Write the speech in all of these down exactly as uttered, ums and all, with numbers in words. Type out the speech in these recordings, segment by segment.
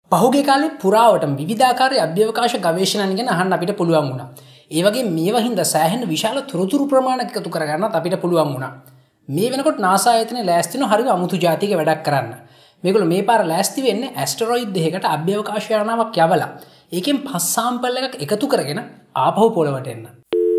පහුගිය කාලේ පුරාවටම විවිධාකාර අභ්‍යවකාශ ගවේෂණයන් ගැන අහන්න අපිට පුළුවන් වුණා. ඒ වගේ මේවා හින්දා සෑහෙන විශාල තොරතුරු ප්‍රමාණයක් එකතු කරගන්නත් අපිට පුළුවන් වුණා. මේ වෙනකොට NASA ආයතනය ලෑස්ති වෙන හරිම අමුතු ජාතියක වැඩක් කරන්න. මේගොල්ලෝ මේ පාර ලෑස්ති වෙන්නේ ඇස්ටරොයිඩ් දෙකකට අභ්‍යවකාශ යානාවක් යවලා ඒකෙන් පස් සාම්පල් එකක් එකතු කරගෙන ආපහු පොළවට එන්න.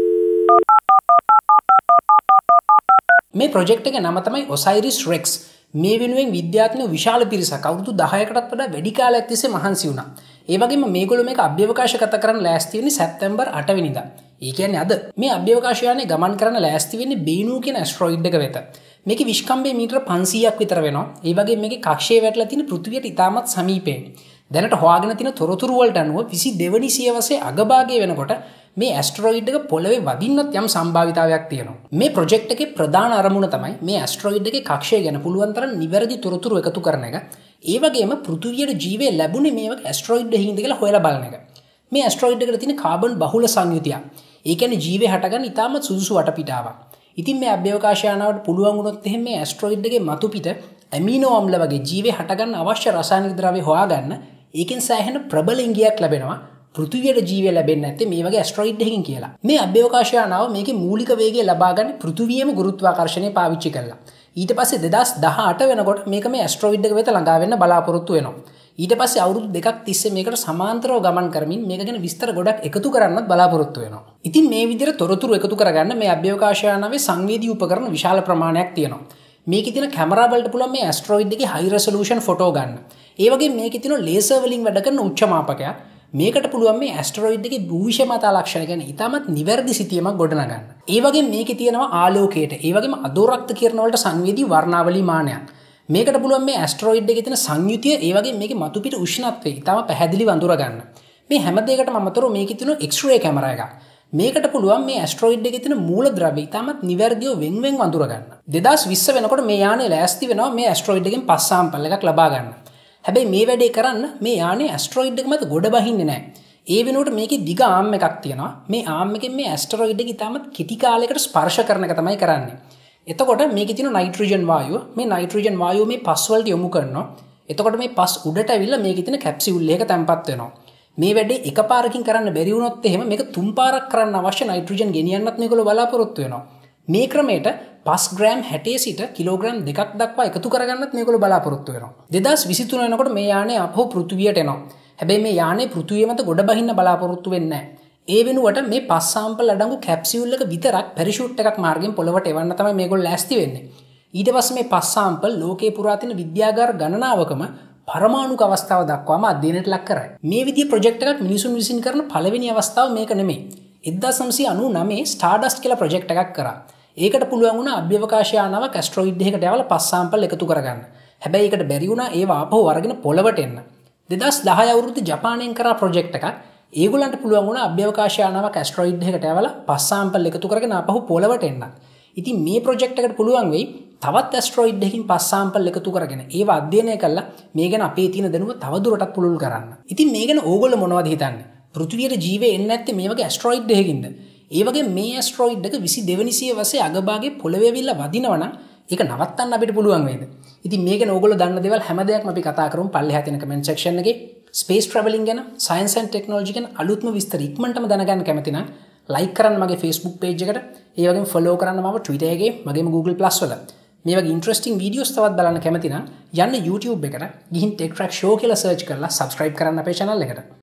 මේ ප්‍රොජෙක්ට් එකේ නම තමයි ඔසයිරිස් රෙක්ස්. මේ වෙනුවෙන් විද්‍යාඥයෝ විශාල පිරිසක් අවුරුදු දහයකටත් වඩා වැඩි කාලයක් තිස්සේ මහන්සි වුණා. ඒ වගේම මේගොල්ලෝ මේක අභ්‍යවකාශගත කරන්න ලෑස්ති වෙන්නේ සැප්තැම්බර් අට වෙනිදා. ඒ කියන්නේ අද. මේ අභ්‍යවකාශ යානේ ගමන් කරන්න ලෑස්ති වෙන්නේ බේනු කියන ඇස්ටරොයිඩ් එක වෙත. මේකේ විශ්කම්භය මීටර පන්සීයක් විතර වෙනවා. ඒ වගේම මේකේ කක්ෂයේ වැටලා තියෙන පෘථිවියට ඉතාමත් සමීපයෙන්. දැනට හොයාගෙන තියෙන තොරතුරු වලට අනුව විසි දෙවෙනි සියවසේ අගභාගයේ වෙනකොට මේ ඇස්ටරොයිඩ් එක පොළවේ වදින්නත් යම් සම්භාවිතාවයක් තියෙනවා. මේ ප්‍රොජෙක්ට් එකේ ප්‍රධාන අරමුණ තමයි මේ ඇස්ටරොයිඩ් එකේ කක්ෂය ගැන පුළුවන් තරම් නිවැරදි තොරතුරු එකතු කරන එක. ඒ වගේම පෘථිවියට ජීවය ලැබුණේ මේ වගේ ඇස්ටරොයිඩ් එකකින්ද කියලා හොයලා බලන එක. මේ ඇස්ටරොයිඩ් එකට තියෙන කාබන් බහුල සංයුතියක්. ඒ කියන්නේ ජීවය හටගන්න ඉතාමත් සුදුසු වටපිටාවක්. ඉතින් මේ අභ්‍යවකාශ යානාවට පුළුවන් වුණොත් එහෙම මේ ඇස්ටරොයිඩ් එකේ මතු පිට ඇමිනෝ අම්ල වගේ ජීවය හටගන්න අවශ්‍ය රසායනික ද්‍රව්‍ය හොයාගන්න ඒකෙන් සෑහෙන ප්‍රබල ඉංගියක් ලැබෙනවා. පෘථිවියට ජීවය ලැබෙන්නේ නැත්තේ මේ වගේ ඇස්ටරොයිඩ් එකකින් කියලා. මේ අභ්‍යවකාශ යානාව මේකේ මූලික වේගය ලබා ගන්න පෘථිවියේම ගුරුත්වාකර්ෂණය පාවිච්චි කළා. ඊට පස්සේ දෙදාස් දහඅට වෙනකොට මේක මේ ඇස්ටරොයිඩ් එක වෙත ළඟා වෙන්න බලාපොරොත්තු වෙනවා. ඊට පස්සේ අවුරුදු දෙකක් තිස්සේ මේකට සමාන්තරව ගමන් කරමින් මේක ගැන විස්තර ගොඩක් එකතු කරන්නත් බලාපොරොත්තු වෙනවා. ඉතින් මේ විදිහට තොරතුරු එකතු කරගන්න මේ අභ්‍යවකාශ යානාවේ සංවේදී උපකරණ විශාල ප්‍රමාණයක් තියෙනවා. මේකේ තියෙන කැමරා වලට පුළුවන් මේ ඇස්ටරොයිඩ් එකේ හයි රෙසලූෂන් ෆොටෝ ගන්න. ඒ වගේම මේකේ තියෙන ලේසර් වලින් වැඩ කරන උච්ච මාපකයක්. මේකට පුළුවන් මේ ඇස්ටරොයිඩ් එකේ භූවිෂමතා ලක්ෂණ ගැන ඉතාමත් නිවැරදි සිතියමක් ගොඩනගන්න. ඒ වගේම මේකේ තියෙනවා ආලෝකයට, ඒ වගේම අදෝරක්ත කිරණ වලට සංවේදී වර්ණාවලි මානයක්. මේකට පුළුවන් මේ ඇස්ටරොයිඩ් එකේ තියෙන සංයුතිය, ඒ වගේම මේකේ මතු පිට උෂ්ණත්වය ඉතාම පැහැදිලිව අඳුර ගන්න. මේ හැම දෙයකටම අමතරව මේකේ තියෙන එක්ස්රේ කැමරා එකක්. මේකට පුළුවන් මේ ඇස්ටරොයිඩ් එකේ තියෙන මූලද්‍රව්‍ය ඉතාමත් නිවැරදිව වෙන් වෙන් අඳුර ගන්න. දෙදාස් විස්ස වෙනකොට මේ යානේ ලෑස්ති වෙනවා මේ ඇස්ටරොයිඩ් එකෙන් පස් සාම්පල් එකක් ලබා ගන්න. හැබැයි මේ වැඩේ කරන්න මේ යානේ ඇස්ටරොයිඩ් එක මත ගොඩ බහින්නේ නැහැ. ඒ වෙනුවට මේකේ දිග ආම් එකක් තියෙනවා. මේ ආම් එකෙන් මේ ඇස්ටරොයිඩ් එක ඉතාමත් කෙටි කාලයකට ස්පර්ශ කරන එක තමයි කරන්නේ. එතකොට මේකේ තියෙන නයිට්‍රජන් වායුව, මේ නයිට්‍රජන් වායුව මේ පස් වලට යොමු කරනවා. එතකොට මේ පස් උඩට ඇවිල්ලා මේකේ තියෙන කැප්සියුල් එකක තැම්පත් වෙනවා. මේ වැඩේ එකපාරකින් කරන්න බැරි වුණොත් එහෙම මේක තුන් පාරක් කරන්න අවශ්‍ය නයිට්‍රජන් ගෙනියන්නත් මේගොල්ලෝ බලාපොරොත්තු වෙනවා. මේ ක්‍රමයට පස් ග්‍රෑම් හැටේ සිට කිලෝග්‍රෑම් දෙකක් දක්වා එකතු කරගන්නත් මේගොල්ලෝ බලාපොරොත්තු වෙනවා. දෙදාස් විසිතුන වෙනකොට මේ යානේ ආපහු පෘථිවියට එනවා. හැබැයි මේ යානේ පෘථිවිය මත ගොඩ බහින්න බලාපොරොත්තු වෙන්නේ නැහැ. ඒ වෙනුවට මේ පස් සාම්පල් අඩංගු කැප්සියුල් එක විතරක් පැරෂූට් එකක් මාර්ගයෙන් පොළවට එවන්න තමයි මේගොල්ලෝ ලෑස්ති වෙන්නේ. ඊට පස්සේ මේ පස් සාම්පල් ලෝකේ පුරා තියෙන විද්‍යාගාර ගණනාවකම පරමාණුක අවස්ථාව දක්වාම අධ්‍යයනයට ලක් කරයි. මේ විදිහේ ප්‍රොජෙක්ට් එකක් මිනිසුන් විසින් කරන පළවෙනි අවස්ථාව මේක නෙමෙයි. එක්දාස් නවසිය අනූනවයේ ස්ටාර්ඩස්ට් කියලා ප්‍රොජෙක්ට් එකක් කරා. ඒකට පුළුවන් වුණා අභ්‍යවකාශ යානාවක් ඇස්ටරොයිඩ් එකකට යවලා පස් සාම්පල් එකතු කරගන්න. හැබැයි ඒකට බැරි වුණා ඒව ආපහු අරගෙන පොළවට එන්න. දෙදාස් දහය අවුරුද්දේ ජපානයෙන් කරා ප්‍රොජෙක්ට් එකක්. ඒගොල්ලන්ට පුළුවන් වුණා අභ්‍යවකාශ යානාවක් ඇස්ටරොයිඩ් එකකට යවලා පස් සාම්පල් එකතු කරගෙන ආපහු පොළවට එන්න. ඉතින් මේ ප්‍රොජෙක්ට් එකට පුළුවන් වෙයි තවත් ඇස්ටරොයිඩ් එකකින් පස් සාම්පල් එකතු කරගෙන ඒව අධ්‍යයනය කළා මේ ගැන අපේ තියෙන දැනුම තවදුරටත් පුළුල් කරන්න. ඉතින් මේ ගැන ඕගොල්ලෝ මොනවද හිතන්නේ? පෘථිවියට ජීවය එන්නේ නැත්තේ මේ වගේ ඇස්ටරොයිඩ් එකකින්ද? ඒ වගේ මේ ඇස්ටරොයිඩ් එක විසි දෙවෙනි සියවසේ අගභාගයේ පොළවේ ඇවිල්ලා වදිනවා නම් ඒක නවත්තන්න අපිට පුළුවන් වේද? ඉතින් මේ ගැන ඕගොල්ලෝ දන්න දේවල් හැම දෙයක්ම අපි කතා කරමු පල්ලෙහා තියෙන කමෙන්ට් සෙක්ෂන් එකේ. ස්පේස් ට්‍රැවලින් ගැන, සයන්ස් ඇන්ඩ් ටෙක්නොලොජි ගැන අලුත්ම විස්තර ඉක්මනටම දැනගන්න කැමති නම් ලයික් කරන්න මගේ Facebook page එකට. ඒ වගේම follow කරන්න මම Twitter එකේ, මගේම Google Plus වල. මේ වගේ ඉන්ටරෙස්ටිං වීඩියෝස් තවත් බලන්න කැමති නම් යන්න YouTube එකට ගිහින් Tech Track Show කියලා search කරලා subscribe කරන්න අපේ channel එකට.